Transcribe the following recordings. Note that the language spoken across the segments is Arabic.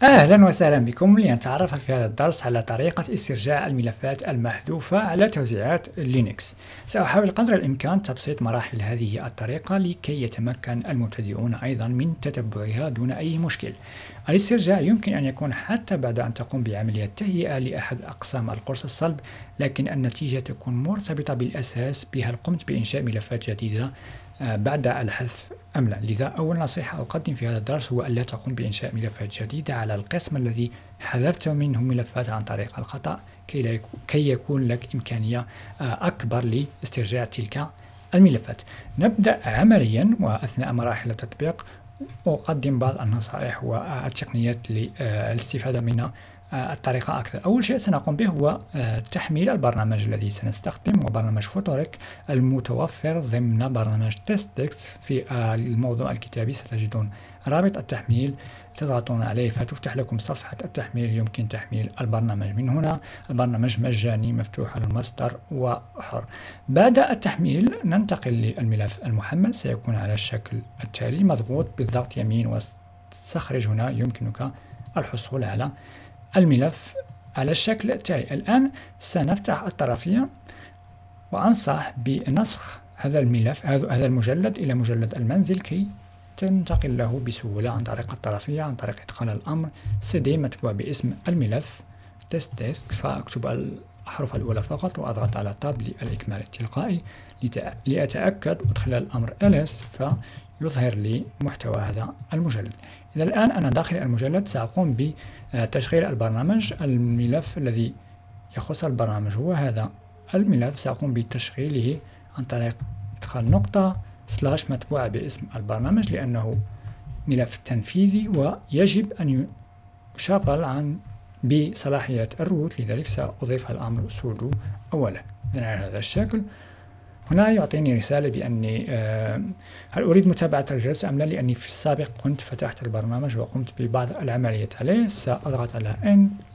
أهلا وسهلا بكم لنتعرف في هذا الدرس على طريقة استرجاع الملفات المحذوفة على توزيعات لينكس. سأحاول قدر الإمكان تبسيط مراحل هذه الطريقة لكي يتمكن المبتدئون أيضا من تتبعها دون أي مشكل. الاسترجاع يمكن أن يكون حتى بعد أن تقوم بعملية تهيئة لأحد أقسام القرص الصلب، لكن النتيجة تكون مرتبطة بالأساس بهل قمت بإنشاء ملفات جديدة بعد الحذف أم لا. لذا أول نصيحة أقدم في هذا الدرس هو ألا تقوم بإنشاء ملفات جديدة على القسم الذي حذفت منه ملفات عن طريق الخطأ كي يكون لك إمكانية أكبر لاسترجاع تلك الملفات. نبدأ عمليا، وأثناء مراحل التطبيق أقدم بعض النصائح والتقنيات للاستفادة من الطريقة أكثر. أول شيء سنقوم به هو تحميل البرنامج الذي سنستخدم، هو برنامج فوتوريك المتوفر ضمن برنامج تيست. في الموضوع الكتابي ستجدون رابط التحميل، تضغطون عليه فتفتح لكم صفحة التحميل. يمكن تحميل البرنامج من هنا. البرنامج مجاني مفتوح على المصدر وحر. بعد التحميل ننتقل للملف المحمل، سيكون على الشكل التالي. مضغوط بالضغط يمين واستخرج هنا يمكنك الحصول على الملف على الشكل التالي. الآن سنفتح الطرفية، وأنصح بنسخ هذا الملف هذا المجلد إلى مجلد المنزل كي تنتقل له بسهولة عن طريق الطرفية، عن طريق إدخال الأمر cd متبوع باسم الملف test. فأكتب الأحرف الأولى فقط وأضغط على تاب للإكمال التلقائي لأتأكد، وأدخل الأمر ls فيظهر لي محتوى هذا المجلد. إذا الآن أنا داخل المجلد سأقوم بتشغيل البرنامج. الملف الذي يخص البرنامج هو هذا الملف، سأقوم بتشغيله عن طريق إدخال نقطة / متبوعة باسم البرنامج، لأنه ملف تنفيذي ويجب أن يشغل بصلاحية الروت. لذلك سأضيف الأمر sudo أولا. إذن على هذا الشكل هنا يعطيني رسالة بأني هل أريد متابعة الجلسة أم لا، لأني في السابق كنت فتحت البرنامج وقمت ببعض العمليات عليه. سأضغط على N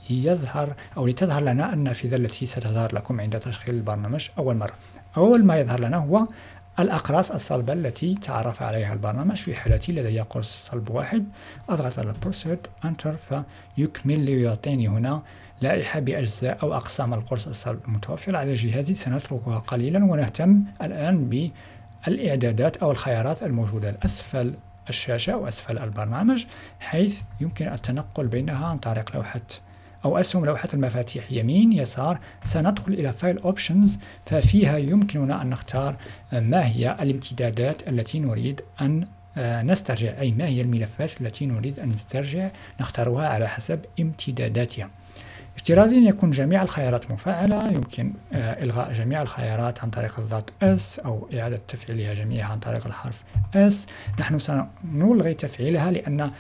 لتظهر لنا النافذة التي ستظهر لكم عند تشغيل البرنامج أول مرة. أول ما يظهر لنا هو الأقراص الصلبة التي تعرف عليها البرنامج. في حالتي لدي قرص صلب واحد. أضغط على Proceed Enter فيكمل لي ويعطيني هنا لائحة بأجزاء أو أقسام القرص الصلب المتوفرة على جهازي. سنتركها قليلا ونهتم الآن بالإعدادات أو الخيارات الموجودة أسفل الشاشة أو أسفل البرنامج، حيث يمكن التنقل بينها عن طريق لوحة أو أسهم لوحة المفاتيح يمين يسار. سندخل إلى فايل أوبشنز، ففيها يمكننا أن نختار ما هي الامتدادات التي نريد أن نسترجع، أي ما هي الملفات التي نريد أن نسترجع. نختارها على حسب امتداداتها. افتراضيا يكون جميع الخيارات مفعلة، يمكن إلغاء جميع الخيارات عن طريق الضغط S أو إعادة تفعيلها جميعها عن طريق الحرف S. نحن سنلغي تفعيلها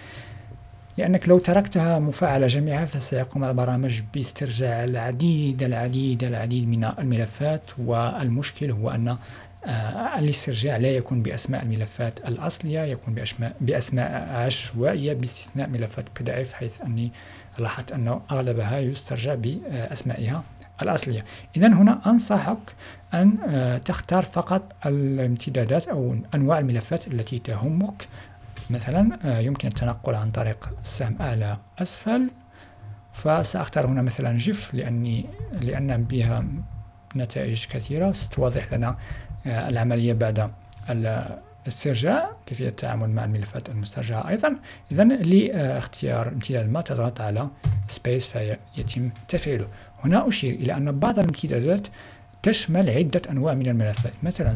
لأنك لو تركتها مفعلة جميعها فسيقوم البرنامج باسترجاع العديد من الملفات، والمشكل هو أن الاسترجاع لا يكون بأسماء الملفات الأصلية، يكون بأسماء عشوائية باستثناء ملفات PDF، حيث أني لاحظت أن أغلبها يسترجع بأسمائها الأصلية. إذا هنا أنصحك أن تختار فقط الامتدادات أو أنواع الملفات التي تهمك. مثلا يمكن التنقل عن طريق السهم أعلى أسفل، فسأختار هنا مثلا جيف لأن بها نتائج كثيرة ستوضح لنا العملية بعد الاسترجاع، كيفية التعامل مع الملفات المسترجعة أيضا. إذن لاختيار امتداد ما تضغط على سبيس فيتم تفعيله. هنا أشير إلى أن بعض الامتدادات تشمل عدة أنواع من الملفات. مثلا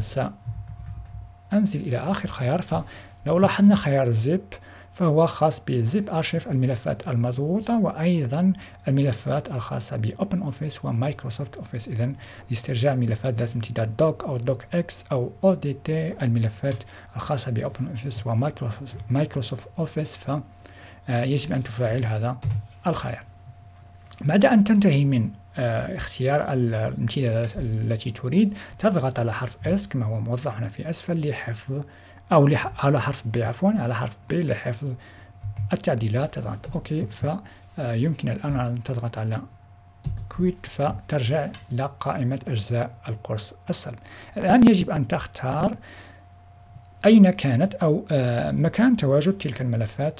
سأنزل إلى آخر خيار، فلو لاحظنا خيار زيب فهو خاص بزيب أرشيف، الملفات المضغوطة، وأيضا الملفات الخاصة بأوبن أوفيس ومايكروسوفت أوفيس. إذن لاسترجاع ملفات ذات امتداد دوك أو دوك إكس أو ODT، الملفات الخاصة بأوبن أوفيس ومايكروسوفت أوفيس، فيجب أن تفعل هذا الخيار. بعد أن تنتهي من اختيار الامتدادات التي تريد، تضغط على حرف S كما هو موضح هنا في أسفل لحفظ أو على حرف B على حرف B لحفظ التعديلات. تضغط أوكي، فيمكن الآن أن تضغط على كويت فترجع إلى قائمة أجزاء القرص الصلب. الآن يجب أن تختار أين كانت أو مكان تواجد تلك الملفات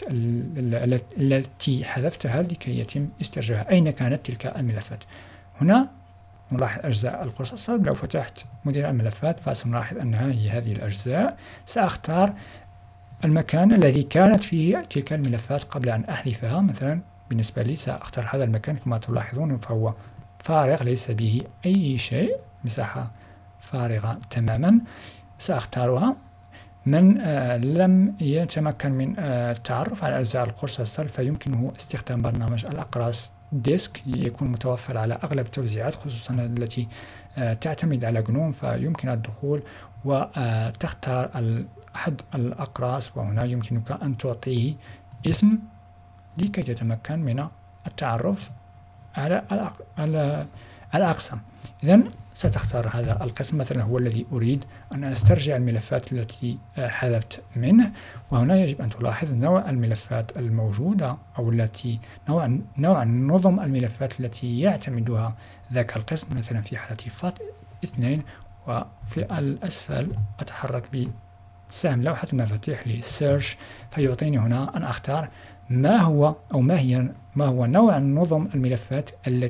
التي حذفتها لكي يتم استرجاعها. أين كانت تلك الملفات؟ هنا نلاحظ أجزاء القرص الصلب. لو فتحت مدير الملفات فسنلاحظ أنها هي هذه الأجزاء. سأختار المكان الذي كانت فيه تلك الملفات قبل أن أحذفها. مثلا بالنسبة لي سأختار هذا المكان، كما تلاحظون فهو فارغ ليس به أي شيء، مساحة فارغة تماما. سأختارها. من لم يتمكن من التعرف على أجزاء القرص الصلب فيمكنه استخدام برنامج الأقراص ديسك، يكون متوفر على أغلب التوزيعات خصوصا التي تعتمد على جنوم، فيمكن الدخول وتختار أحد الأقراص، وهنا يمكنك أن تعطيه اسم لكي تتمكن من التعرف على الأقسام. إذن ستختار هذا القسم مثلا هو الذي أريد أن أسترجع الملفات التي حذفت منه، وهنا يجب أن تلاحظ نوع الملفات الموجودة أو التي نوع نظم الملفات التي يعتمدها ذاك القسم. مثلا في حالة فات 2، وفي الأسفل أتحرك بسهم لوحة المفاتيح لسيرش فيعطيني هنا أن أختار ما هو نوع نظم الملفات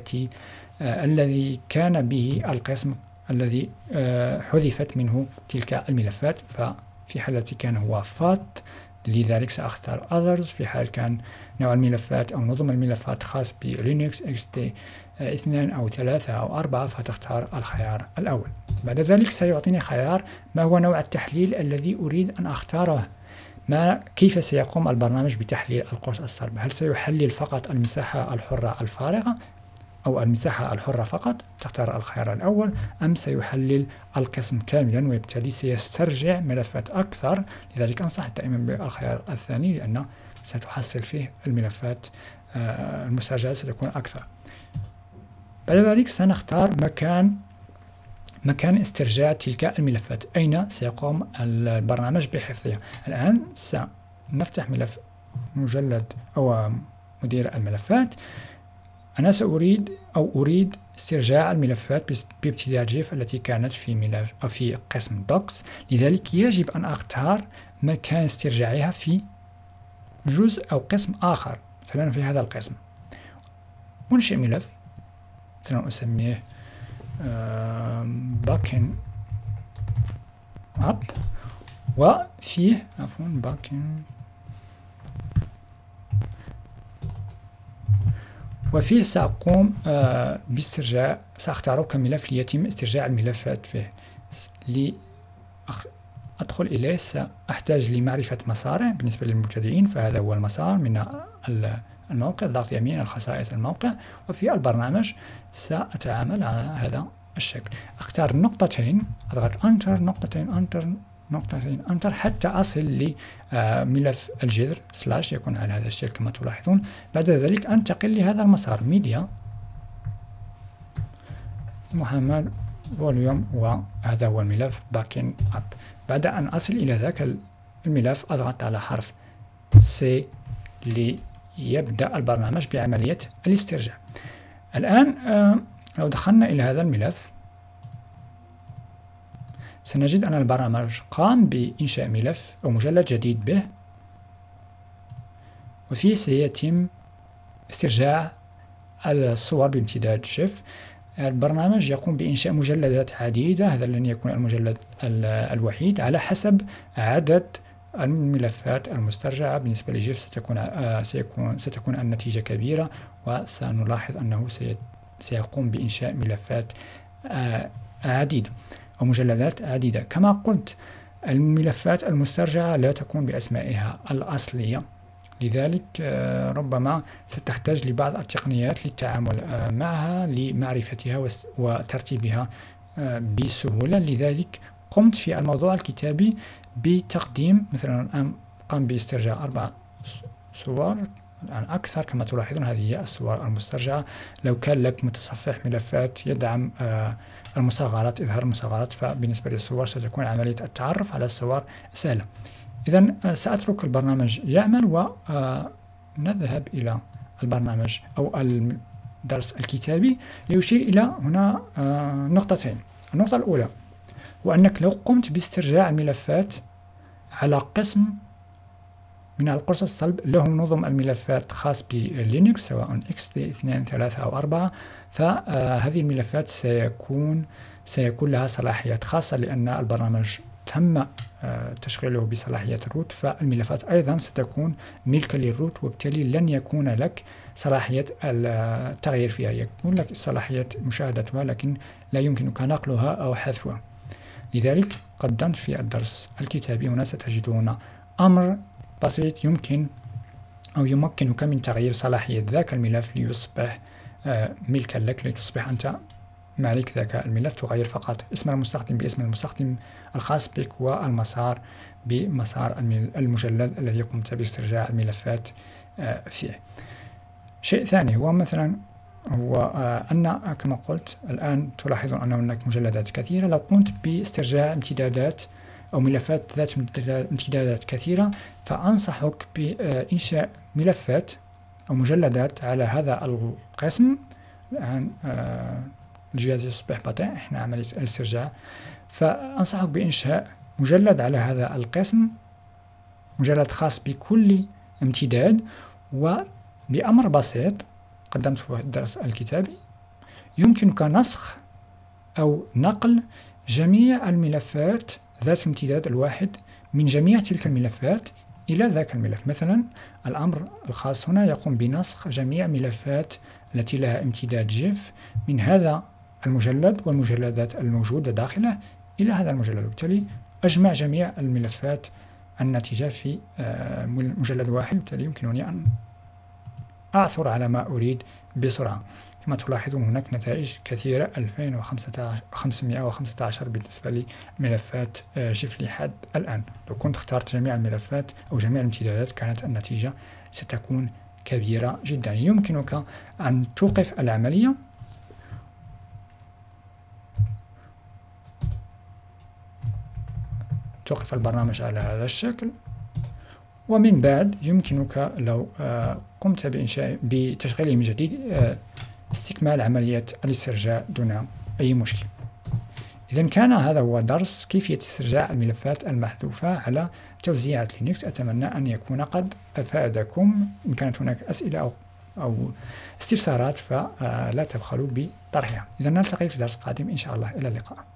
الذي كان به القسم الذي حذفت منه تلك الملفات. ففي حالة كان هو فات لذلك سأختار others. في حال كان نوع الملفات أو نظم الملفات خاص بلينكس XT 2 أو 3 أو 4 فتختار الخيار الأول. بعد ذلك سيعطيني خيار ما هو نوع التحليل الذي أريد أن أختاره. كيف سيقوم البرنامج بتحليل القرص الصلب؟ هل سيحلل فقط المساحة الحرة الفارغة أو المساحة الحرة فقط؟ تختار الخيار الأول. أم سيحلل القسم كاملا وبالتالي سيسترجع ملفات أكثر؟ لذلك أنصح دائما بالخيار الثاني لأن ستحصل فيه الملفات المسترجعة ستكون أكثر. بعد ذلك سنختار مكان استرجاع تلك الملفات، أين سيقوم البرنامج بحفظها. الآن سنفتح ملف مجلد أو مدير الملفات. أنا أريد استرجاع الملفات بامتداد جيف التي كانت في قسم دوكس، لذلك يجب أن أختار مكان استرجاعها في جزء أو قسم آخر، مثلا في هذا القسم. أنشئ ملف مثلا أسميه باكن أب، وفيه سأقوم باسترجاع، سأختاره كملف ليتم استرجاع الملفات فيه. أدخل إليه سأحتاج لمعرفة مساره بالنسبة للمبتدئين، فهذا هو المسار من الموقع، ضغط يمين الخصائص الموقع، وفي البرنامج سأتعامل على هذا الشكل. أختار نقطتين، أضغط أنتر، نقطتين أنتر، نقطتين أنتر حتى أصل لملف الجذر سلاش يكون على هذا الشكل كما تلاحظون. بعد ذلك أنتقل لهذا المسار ميديا محمد فوليوم، وهذا هو الملف باكن أب. بعد أن أصل إلى ذاك الملف أضغط على حرف سي ليبدأ البرنامج بعملية الاسترجاع. الآن لو دخلنا إلى هذا الملف سنجد أن البرنامج قام بإنشاء ملف أو مجلد جديد به، وفيه سيتم استرجاع الصور بامتداد شيف. البرنامج يقوم بإنشاء مجلدات عديدة، هذا لن يكون المجلد الوحيد، على حسب عدد الملفات المسترجعة. بالنسبة لجيف ستكون النتيجة كبيرة، وسنلاحظ أنه سيقوم بإنشاء ملفات عديدة أو مجلدات عديدة. كما قلت الملفات المسترجعة لا تكون بأسمائها الأصلية، لذلك ربما ستحتاج لبعض التقنيات للتعامل معها لمعرفتها وترتيبها بسهولة. لذلك قمت في الموضوع الكتابي بتقديم مثلا قام باسترجاع 4 صور، الآن أكثر كما تلاحظون هذه هي الصور المسترجعة. لو كان لك متصفح ملفات يدعم المصغرات، إظهار المصغرات، فبالنسبة للصور ستكون عملية التعرف على الصور سهلة. إذن سأترك البرنامج يعمل ونذهب إلى البرنامج أو الدرس الكتابي ليشير إلى هنا نقطتين. النقطة الأولى وأنك لو قمت باسترجاع الملفات على قسم من القرص الصلب له نظم الملفات خاص بلينكس، سواء XT2 3 أو 4. فهذه الملفات سيكون لها صلاحيات خاصة، لأن البرنامج تم تشغيله بصلاحية الروت، فالملفات أيضا ستكون ملكا للروت، وبالتالي لن يكون لك صلاحية التغيير فيها، يكون لك صلاحية مشاهدتها لكن لا يمكنك نقلها أو حذفها. لذلك قدمت في الدرس الكتابي هنا ستجدون أمر بسيط يمكنك من تغيير صلاحية ذاك الملف ليصبح ملكا لك، لتصبح أنت مالك ذاك الملف، تغير فقط اسم المستخدم باسم المستخدم الخاص بك، والمسار بمسار المجلد الذي قمت باسترجاع الملفات فيه. شيء ثاني هو مثلا أن كما قلت الآن تلاحظون أن هناك مجلدات كثيرة. لو قمت باسترجاع امتدادات أو ملفات ذات امتدادات كثيرة، فأنصحك بإنشاء ملفات أو مجلدات على هذا القسم. الآن الجهاز يصبح بطيء، إحنا عملية الاسترجاع، فأنصحك بإنشاء مجلد على هذا القسم، مجلد خاص بكل امتداد، وبأمر بسيط قدمته في الدرس الكتابي يمكنك نسخ أو نقل جميع الملفات ذات الامتداد الواحد من جميع تلك الملفات إلى ذاك الملف. مثلا الأمر الخاص هنا يقوم بنسخ جميع ملفات التي لها امتداد جيف من هذا المجلد والمجلدات الموجودة داخله إلى هذا المجلد، وبالتالي أجمع جميع الملفات الناتجة في مجلد واحد، وبالتالي يمكنني أن أعثر على ما أريد بسرعة. كما تلاحظون هناك نتائج كثيرة، 2515 بالنسبة لملفات جيف لحد الآن. لو كنت اخترت جميع الملفات أو جميع الامتدادات كانت النتيجة ستكون كبيرة جدا. يمكنك أن توقف العملية توقف البرنامج على هذا الشكل، ومن بعد يمكنك لو قمت بتشغيله من جديد استكمال عملية الاسترجاع دون أي مشكل. إذا كان هذا هو درس كيفية استرجاع الملفات المحذوفة على توزيعات لينكس. أتمنى أن يكون قد أفادكم. إن كانت هناك أسئلة أو استفسارات فلا تبخلوا بطرحها. إذا نلتقي في درس قادم إن شاء الله. إلى اللقاء.